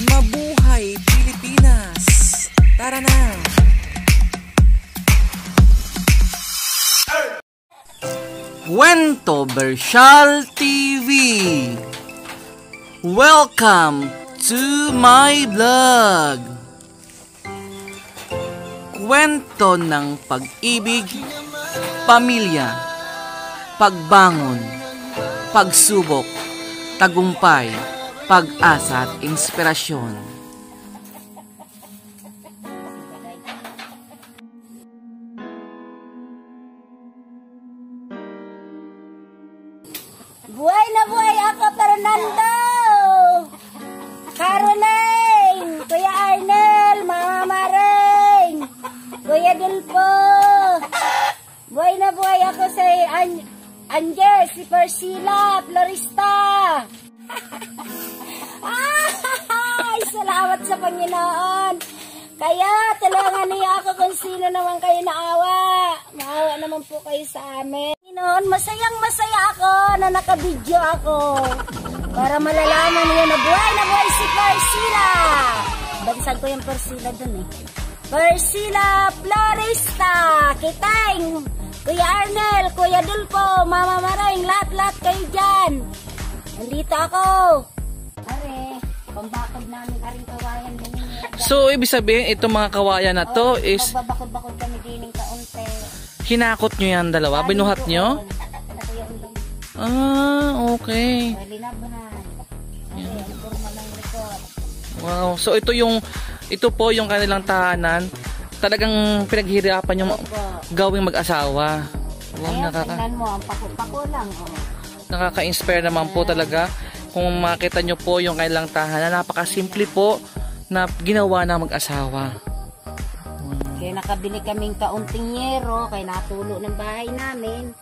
Mabuhay Pilipinas! Tara na! Kwento Bersyal TV. Welcome to my vlog. Kwento ng pag-ibig, pamilya, pagbangon, pagsubok, tagumpay, pag-asa at inspirasyon. Buhay na buhay ako, Fernando! Caroline! Kuya Arnel! Mama Maring! Kuya Dulpo! Buhay na buhay ako sa Angel, si Persila, Florista! Ay, salamat sa Panginoon! Kaya, tulungan niyo ako kung sino naman kayo naawa. Maawa naman po kayo sa amin. Noon, masayang masaya ako na nakabidyo ako para malalaman niyo na buhay si Persila. Bansag ko yung Persila dun eh. Persila Florista, Kiteng, Kuya Arnel, Kuya Dulpo, Mama Maring, lahat-lahat kayo dyan. Nandito ako. Are, pambakod namin aring kawayan din. So, ibig sabihin, itong mga kawayan na to is... Magbabakod-bakod kami din ng kaunti. Hinakot nyo yan dalawa? Binuhat nyo? Ah, okay. Wow. So, ito po yung kanilang tahanan. Talagang pinaghirapan yung gawing mag-asawa. Wow, tingnan mo, ang pako-pako lang. Nakaka-inspire naman po talaga. Kung makita nyo po yung kanilang tahanan, napakasimple po na ginawa ng mag-asawa. Kaya nakabili kaming kaunting yero, kaya natulo ng bahay namin.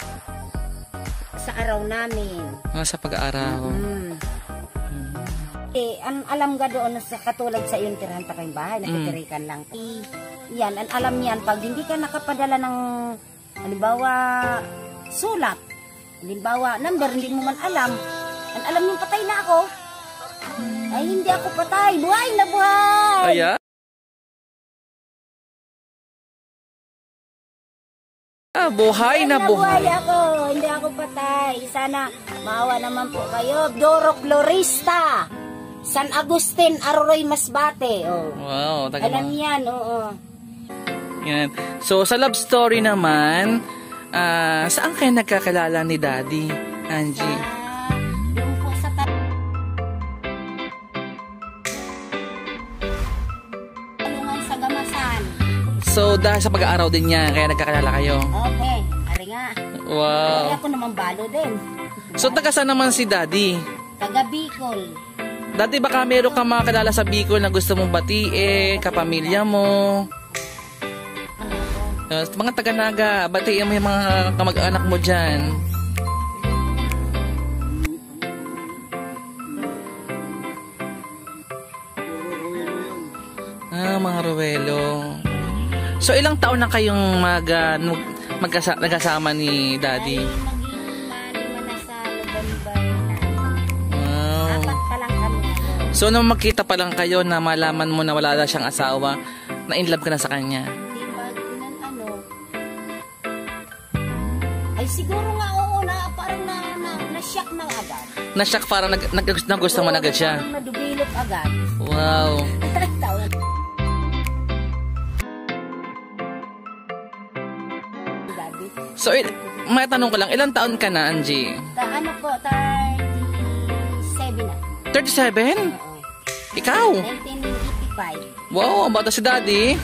Sa araw namin. Sa pag-aaraw. Alam nga doon sa katulad sa iyong tirahan pa kayong bahay, nakitirikan lang. Yan, alam niyan, pag hindi ka nakapadala ng, halimbawa, sulat, halimbawa, number, hindi mo man alam, alam niyo patay na ako. Ay, hindi ako patay. Buhay na buhay! Kaya? Buhay na buhay. Buhay ako. Hindi ako patay. Sana maawa naman po kayo. Doro Florista. San Agustin, Arroy, Masbate. Oh. Wow. Alam yan, oo. Yan. So, sa love story naman, saan kayo nagkakilala ni Daddy, Angie? Yung po sa Talungan sa Gamasan. So, dahil sa pag-aaraw din niya, kaya nagkakilala kayo? Okay. Ari nga. Wow. Kaya ako naman balo din. So, taga saan naman si Daddy? Taga Bicol. Dati baka meron kang makakilala sa Bicol na gusto mong batiin, kapamilya mo. Mga taga-naga, batiin mo yung mga kamag-anak mo dyan. Mga Ruelo. So, ilang taon na kayong nagkasama ni Daddy? So, nung magkita pa lang kayo na malaman mo na wala na siyang asawa, na-inlove ka na sa kanya? Ay, siguro nga oo na, parang na-shock na agad. Na-shock, parang nagusto mo na agad siya? Parang nadubilot agad. Wow. So, may tanong ko lang, ilang taon ka na, Angie? Ano po, 37 na. 37? Ikaw? 1985. Wow, ang bata si Daddy.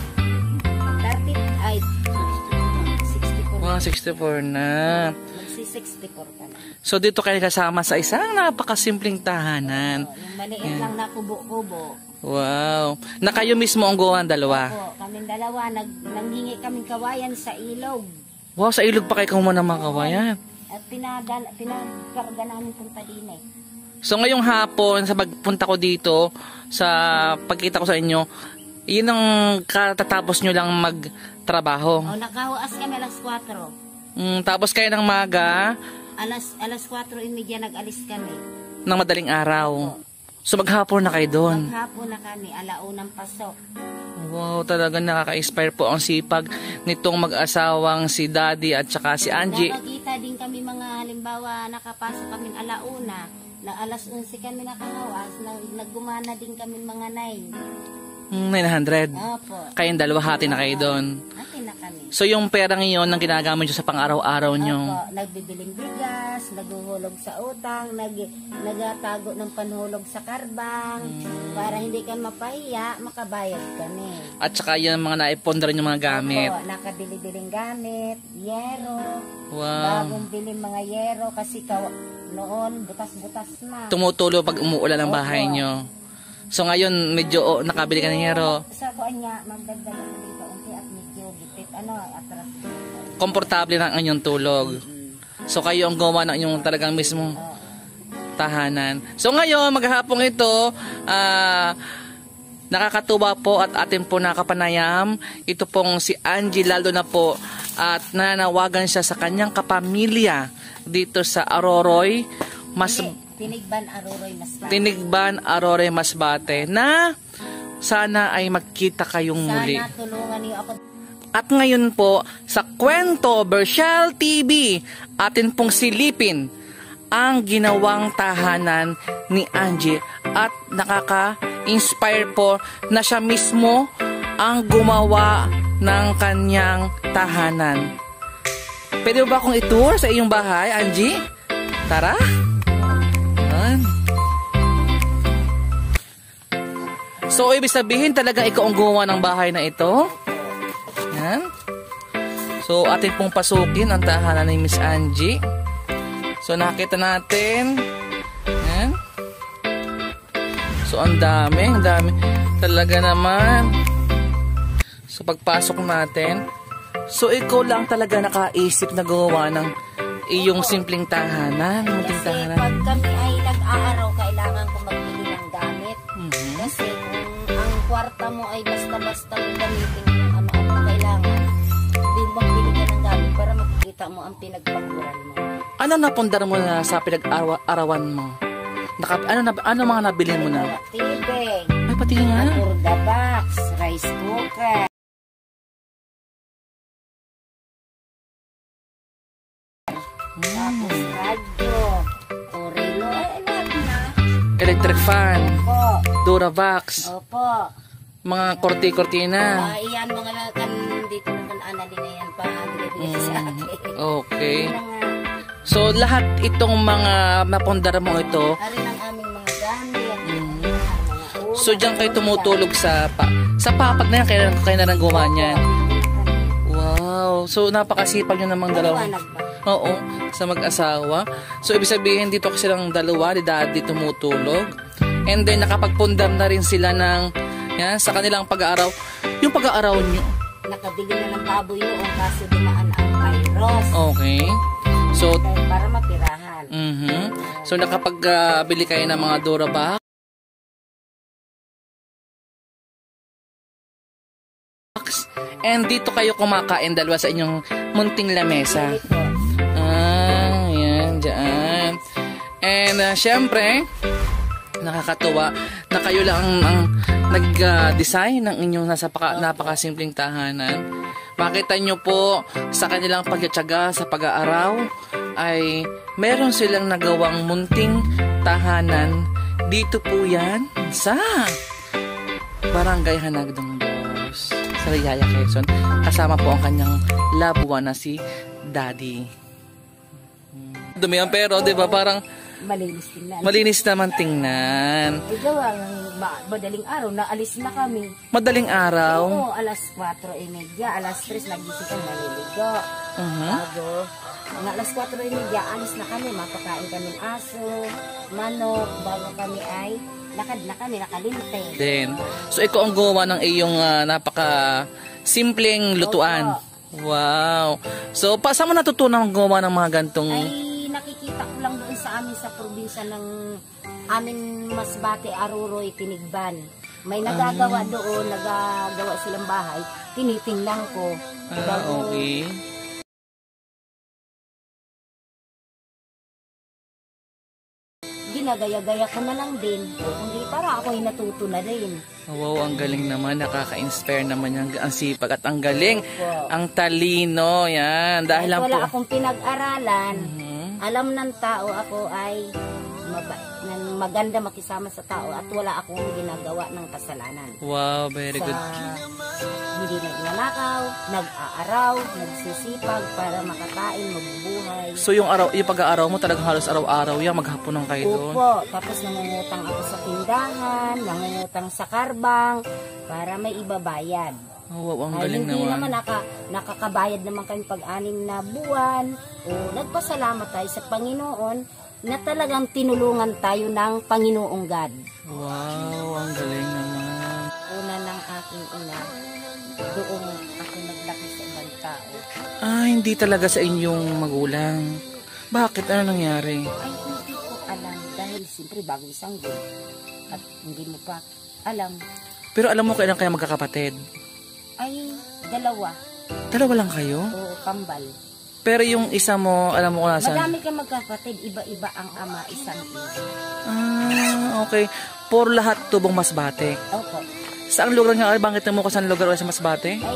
64. Wow, 64 na. Magsi-64 ka na. So, dito kayo kasama sa isang napakasimpleng tahanan. Yung maliit lang na kubo-kubo. Wow. Na kayo mismo ang gawa dalawa? Opo, kaming dalawa. Nanghingi kaming kawayan sa ilog. Wow, sa ilog pa kayo kumuha ng mga kawayan. At pinagkarga namin punta din eh. So ngayong hapon, sa pagpunta ko dito, sa pagkita ko sa inyo, yun ang katatapos nyo lang magtrabaho. O, nakahuas kami alas 4. Tapos kayo ng maga? Alas 4:30 nag-alis kami. Ng madaling araw? So maghapon na kayo doon. Maghapon na kami, alaunang pasok. Wow, talagang nakaka-inspire po ang sipag nitong mag-asawang si Daddy at saka si Angie. Nakakita din kami mga halimbawa, nakapasok kami alauna, na alas 11 kami nakahawas, naggumana din kami mga 900. Opo. Kayong dalawa hati na kayo doon. Hati na kami. So yung pera ngayon ang ginagamit nyo sa pang-araw-araw nyo. Opo, nagbibiling bigas, naguhulog sa utang, nagatago ng panhulog sa karbang, para hindi ka mapahiya, makabayad kami. At saka yan mga naipondra nyo mga gamit. Opo, nakabili-biling gamit, yero, Wow. bagong biling mga yero, kasi noon, butas-butas na. Tumutulo pag umuulan ang bahay Opo. nyo. So ngayon medyo nakabili ka ng yero. Sa kuan niya, magdagdag ako dito unti at medyo gipit, atras. Komportable na ang inyong tulog. So kayo ang gawa ng inyong talagang mismong tahanan. So ngayon, maghapong ito, nakakatuwa po at atin po nakapanayam. Ito pong si Angie lalo na po at nanawagan siya sa kanyang kapamilya dito sa Aroroy, Tinigban, Aroroy, Masbate na sana ay magkita kayong muli. Sana tulungan niyo ako. At ngayon po sa Kwento Bershel TV, atin pong silipin ang ginawang tahanan ni Angie at nakaka-inspire po na siya mismo ang gumawa ng kanyang tahanan. Pwede ba akong itour sa iyong bahay, Angie? Tara! Yan. So, ibig sabihin talaga ikaw ang gumawa ng bahay na ito? Yan. So, atin pong pasukin ang tahanan ni Miss Angie. So, nakita natin. Yan. So, ang dami. Talaga naman. So, pagpasok natin. So, ikaw lang talaga nakaisip na gumawa ng iyong simpleng tahanan. Munting Kasi tahanan. pag kami ay nag-aaraw, kailangan ko magbili ng gamit. Kasi kung ang kwarta mo ay basta-basta gamitin kung ano-ano kailangan, di magbili ka ng gamit para makikita mo ang pinagpaguran mo. Ano napundar mo na sa pinag-arawan mo? Ano mga nabili mo na? Tibig, Ay, pati nga. Turda box, rice cooker, tapos radyo, Orelo, lahat na. Electric fan, Opo, Duravax, opo. mga korti-kortina. Iyan mga dito naman analin na yan pa binibigay sa akin. Okay. Yun na nga. So, lahat itong mga napundar mo ito, Ari ang aming mga gamit, mga ulam. so diyan kayo tumutulog sa papat na yan, kaya na nang gumawa niyan. Wow. So, napakasipag nyo namang dalawa. Maliwanag ba? Oo, sa mag-asawa. So, ibig sabihin, dito kasi silang dalawa, ni Daddy tumutulog. And then, nakapagpundar na rin sila ng, yan, sa kanilang pag-aaraw. Yung pag-aaraw nyo. Nakabili na ng baboy noon kaso dumaan ang virus. Okay. So, Dahil para mapirahan. so nakapag-bili kayo ng mga Duravax. And dito kayo kumakain dalawa sa inyong munting lamesa. Ito. Yan, dyan. And syempre, nakakatuwa na kayo lang ang nag-design ng inyong napakasimpleng tahanan. Makita nyo po sa kanilang pagtitiyaga sa pag-aaraw ay meron silang nagawang munting tahanan. Dito po yan sa Barangay Hanagdong Dos, sa Riyaya, Quezon. Kasama po ang kanyang loved one na si Daddy. Dumi yan pero, di ba, parang Malinis tingnan. malinis naman tingnan. Ikaw ang madaling araw, naalis na kami. Madaling araw. Oo, alas 4:30, alas 3 nagising kami, naliligo. Bago, mga alas 4:30, alis na kami, mapakain kami ng aso, manok, bago kami ay lakad na kami, nakalinte. Then, so ikaw ang gumawa ng iyong napaka simpleng lutuan. Wow. So, saan mo natutunan ang gumawa ng mga gantong? Ay, nakikita ko lang doon sa amin sa probinsya ng amin Masbate, Aroroy, Tinigban. May nagagawa doon, nagagawa silang bahay, tinitingnan ko. Okay. ginagaya-gaya ko na lang din. Hindi para ako'y natuto na din. Wow, ang galing naman. Nakaka-inspire naman yan. Ang sipag at ang galing. Opo. Ang talino. Yan. Dahil lang Wala po. akong pinag-aralan. Mhm. Alam ng tao ako ay maganda makisama sa tao at wala akong ginagawa ng kasalanan. Wow, very good. Hindi nagnanakaw, nag-aaraw, nagsisipag para makatain, mabubuhay. So yung pag-aaraw mo talagang halos araw-araw yan, maghapon ng kayo doon. Opo, tapos nangungutang ako sa tindahan, nangungutang sa karbang para may ibabayad. Oh, wow, ang Ay, galing hindi naman. nakakabayad naman kami pag-anim na buwan. O nagpasalamat tayo sa Panginoon na talagang tinulungan tayo ng Panginoong God. Wow, ang galing naman. Una ng aking ina, doon ako naglaki sa ibang tao. Ah, hindi talaga sa inyong magulang. Bakit? Ano nangyari? Ay, hindi ko alam dahil siyempre bago isang at hindi mo pa alam. Pero alam mo kailan kaya magkakapatid? Ay, dalawa. Dalawa lang kayo? O kambal. Pero yung isa mo, alam mo kung nasaan? Madami kang magkapatid, iba-iba ang ama, isang ina. Ah, okay. Por lahat tubong Masbate. Opo. Saan lugar nga? Bangkit mo kung saan lugar sa Masbate? Ay,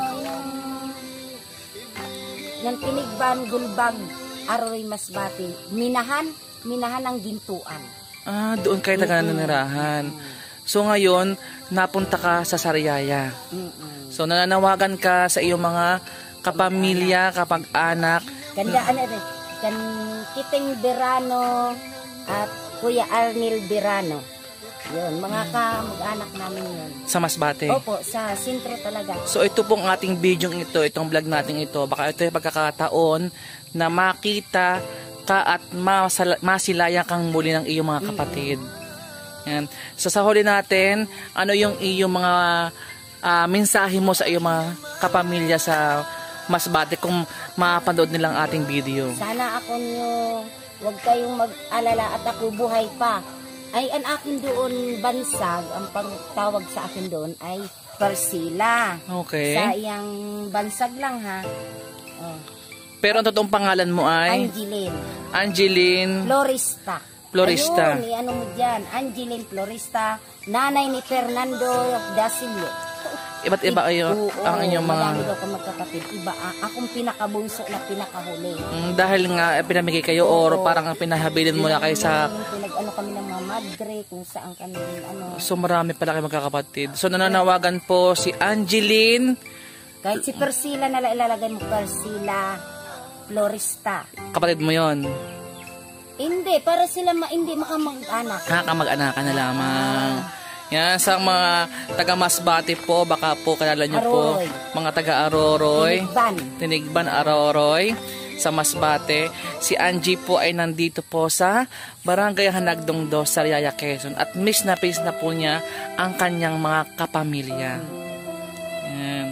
ng Tinigban, Gulbag, Aroy, Masbate. Minahan ang gintuan. Ah, doon kayo taga nanirahan. So ngayon, napunta ka sa Sariaya. So nananawagan ka sa iyong mga kapamilya, kapag-anak. Kandaan na rin. Kiting Berano at Kuya Arnil Berano. Yun, mga kamag-anak namin yun. Sa Masbate. Opo, sa sentro talaga. So ito pong ating video ito, itong vlog natin ito, baka ito yung pagkakataon na makita ka at masilayan kang muli ng iyong mga kapatid. Yan. So sa huli natin, ano yung iyong mga mensahe mo sa iyong mga kapamilya sa Masbate kung mapanood nilang ating video? Sana ako nyo, huwag kayong mag-alala at ako buhay pa. Ay, ang akin doon bansag, ang pagtawag sa akin doon ay Persila. Okay. Sa iyang bansag lang ha. Oh. Pero ang totoong pangalan mo ay? Angeline Florista. Ayun, ano mo dyan? Angeline Florista, nanay ni Fernando Dasillo. Iba't iba kayo ang inyong mga... Madami daw kang magkapatid. Iba, akong pinakabunso na pinakahuli. Dahil nga pinamigay kayo or parang pinahabilin mo na kayo sa... Pinag-ano kami ng mga madre, kung saan kami ano. So marami pala kayo magkakapatid. So nananawagan po si Angeline. Kahit si Persila na ilalagay mo, Persila Florista. Kapatid mo yon? Hindi, para sila hindi makamag-anak. Kamag-anakan na lamang. Yan, sa mga taga Masbate po, baka po kilala nyo po, mga taga Aroroy, Tinigban, Aroroy, sa Masbate. Si Angie po ay nandito po sa Barangay Hanagdong 2, Sariaya, Quezon. At miss na po niya ang kanyang mga kapamilya. Yan.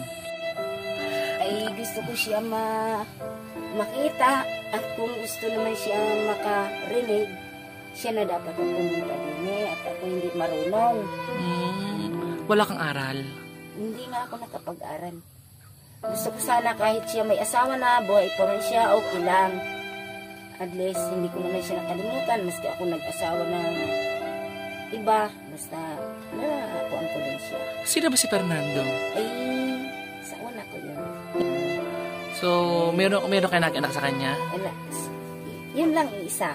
Ay, gusto ko siya makita at kung gusto naman siya makarinig, siya na dapat ang pumunta din at ako hindi marunong. Wala kang aral? Hindi nga ako nakapag-aral. Gusto ko sana kahit siya may asawa na, buhay pa man siya, okay lang. At least hindi ko naman siya nakalimutan, maski ako nag-asawa ng iba, basta nakakuan ko din siya. Sino ba si Fernando? Ay, sa una ko yun. So, meron kayo nag-anak sa kanya? Wala. Yun lang isa.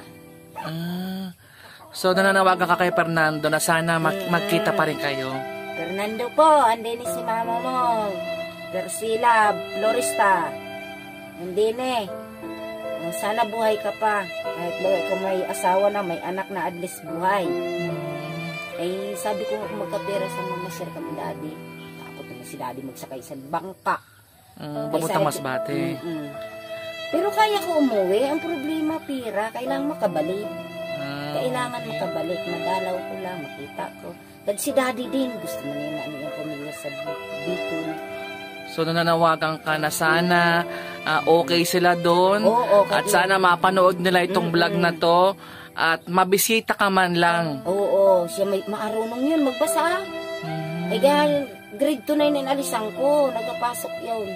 So nananawagan ka kay Fernando na sana magkita pa rin kayo. Fernando po, andin si mama mo. Persila Florista. Andin sana buhay ka pa. Kahit kung may asawa na, may anak na, at least buhay. Eh, sabi ko magkapera sa mama share kami daddy. Takot na si daddy magsakay sa bangka. Papuntang Masbate. Pero kaya ko umuwi. Ang problema, pira. Kailangan makabalik. Kailangan makabalik. Magalaw ko lang, makita ko. At si daddy din. Gusto mo nila ang pamilya sa Bicol. So nananawagan ka na sana okay sila doon. At sana mapanood nila itong vlog na to. At mabisita ka man lang. Oo, siya may maarunong yun. Magbasa. Ay, grade 2 na inalisan ko. Nagpapasok yun.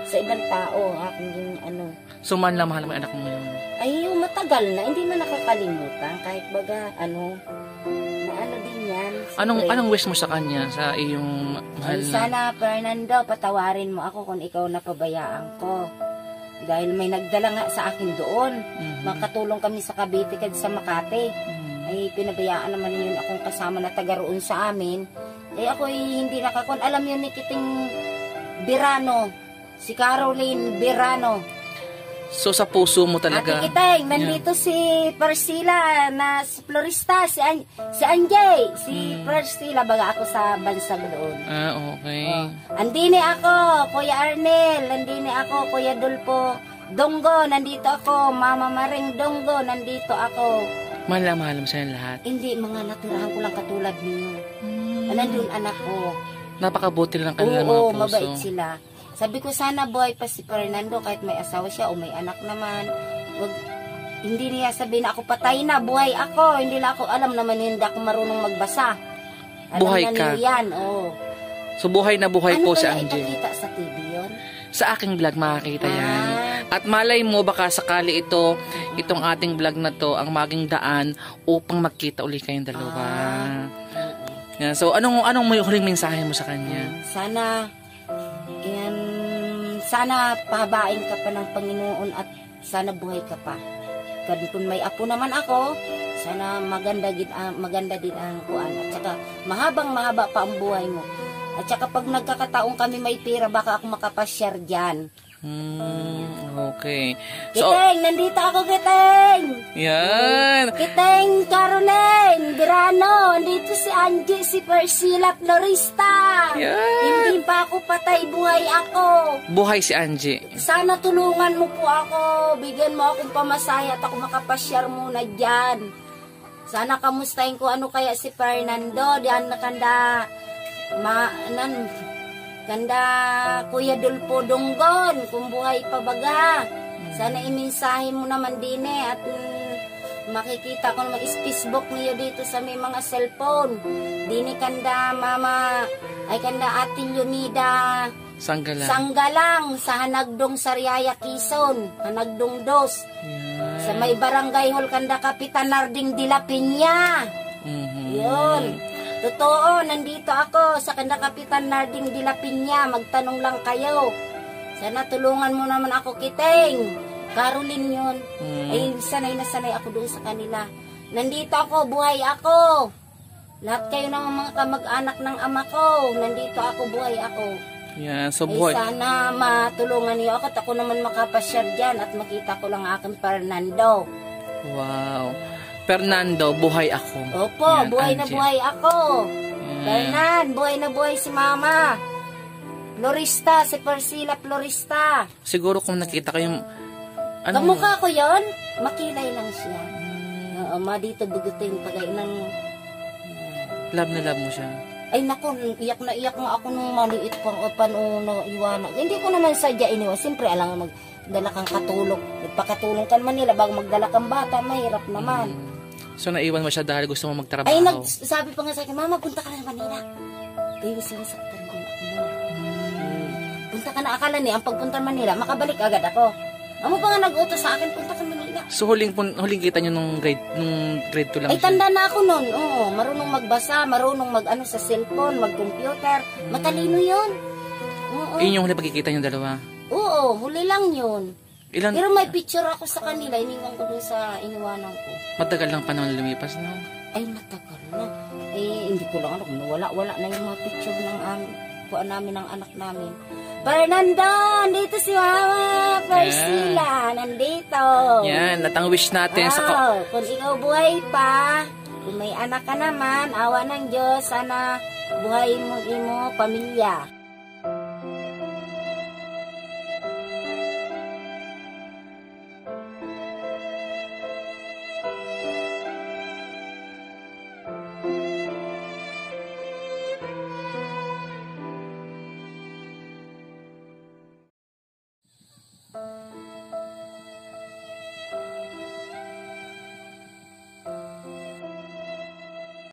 sa ibang tao, aking yung ano. So, mahal na mahal mo yung anak mo ngayon? Ay, yung matagal na, hindi man nakakalimutan. Kahit baga, ano, na ano din yan. Anong wish mo sa kanya, sa iyong mahal Ay, na? sana, Fernando, patawarin mo ako kung ikaw napabayaan ko. Dahil may nagdala nga sa akin doon. Makatulong kami sa Cavite kad sa Makati. Ay, pinabayaan naman yun akong kasama na taga roon sa amin. Eh, ako hindi nakakon. Alam yun ni Kiting Birano. Si Caroline Birano. So, sa puso mo talaga? Ate Kiteng, nandito si Persila na si florista, si Anjay, si Persila, baga ako sa bansag doon. Ah, okay. Andini ako, Kuya Arnel, nandini ako, Kuya Dulpo Donggo, nandito ako, Mama Maring Donggo, nandito ako. Mahal mo sa lahat? Hindi, mga natirahan ko lang katulad niyo. Nandun anak ko. Napakabuti lang kanila mga Oo, puso. mabait sila. Sabi ko sana buhay pa si Fernando kahit may asawa siya o may anak naman. Hindi niya sabihin na ako patay na, buhay ako. Hindi na ako alam naman hindi ako marunong magbasa. Alam Buhay na ka? niya yan, oo. So buhay na buhay po si Ano Angie. kaya ipakita sa TV yun? Sa aking vlog makakita yan. At malay mo baka sakali itong ating vlog na to ang maging daan upang magkita uli kayong dalawa. Yan. So anong may huling mensahe mo sa kanya? Sana pahabain ka pa ng Panginoon at sana buhay ka pa. Kung may apo naman ako, sana maganda din ang kuan. At saka mahaba pa ang buhay mo. At saka pag nagkakataong kami may pera, baka ako makapasyar dyan. Okay. So, Kiteng, nandito ako, Kiteng! yan. Kiteng, Caroline, Birano, nandito si Angie, si Persila, florista. Yan. Hindi pa ako patay, buhay ako. Buhay si Angie. Sana tulungan mo po ako, bigyan mo akong pamasahe at ako makapasyar muna dyan. Sana kamustahin ko ano kaya si Fernando, diyan nakanda, ganda Kuya Dulpo Donggon, kung buhay pa baga. Sana iminsahe mo naman din at makikita ko naman is Facebook niyo dito sa may mga cellphone. Dini kanda mama, ay kanda Ate Leonida Sanggalang sa Hanagdong Sariaya, Quezon, Hanagdong Dos. Sa may barangay hall kanda Kapitan Narding Dilapinya. Yun. Totoo, nandito ako sa kanda Kapitan Narding Dilapinya. Magtanong lang kayo. Sana tulungan mo naman ako, Kiteng. Caroline yun. Ay, sanay na sanay ako doon sa kanila. Nandito ako, buhay ako. Lahat kayo ng mga kamag-anak ng ama ko. Nandito ako, buhay ako. Yeah, so buhay. Ay, sana matulungan niyo ako at ako naman makapasyar dyan at makita ko lang aking Fernando. Wow. Fernando, buhay ako. Opo, yan, buhay Angie. na buhay ako. Fernan, buhay na buhay si Mama. Florista, si Persila Florista. Siguro kung nakita kayong Kamukha ko yon, makilay lang siya. Dito bugutin pagay ng... love na love mo siya. Ay naku, iyak na iyak nga ako nung maliit pang paano iwanan. Hindi ko naman sadya iniwan. Siyempre, alam magdala kang katulog. Nagpakatulong ka naman nila bago magdala kang bata, mahirap naman. So naiwan mo siya dahil gusto mo magtrabaho? Ay, sabi pa nga sa akin, Mama, punta ka na Manila. Ay, sinasaktan din ako mo. Punta ka na, akala niya, ang pagpunta Manila, makabalik agad ako. Amo pa nga nag-utos sa akin, punta ka Manila. So huling kita nyo nung grade 2 lang Ay, siya? tanda na ako nun. Oo, marunong magbasa, marunong mag-ano sa cellphone, mag-computer. Matalino yun. Oo. Yun yung huli pagkikita nyo dalawa? Oo, huli lang yun. Ilan? Pero may picture ako sa kanila, iniwan ko dun sa iniwanan ko. Matagal lang panahon lumipas, no? Ay, matagal na. Eh, hindi ko lang alam. Wala na yung mga picture ng namin ng anak namin. Fernando, nandito si Mama Persila, nandito. Yan, at ang wish natin kung ikaw buhay pa, kung may anak ka naman, awa ng Diyos, sana buhay mo imo pamilya.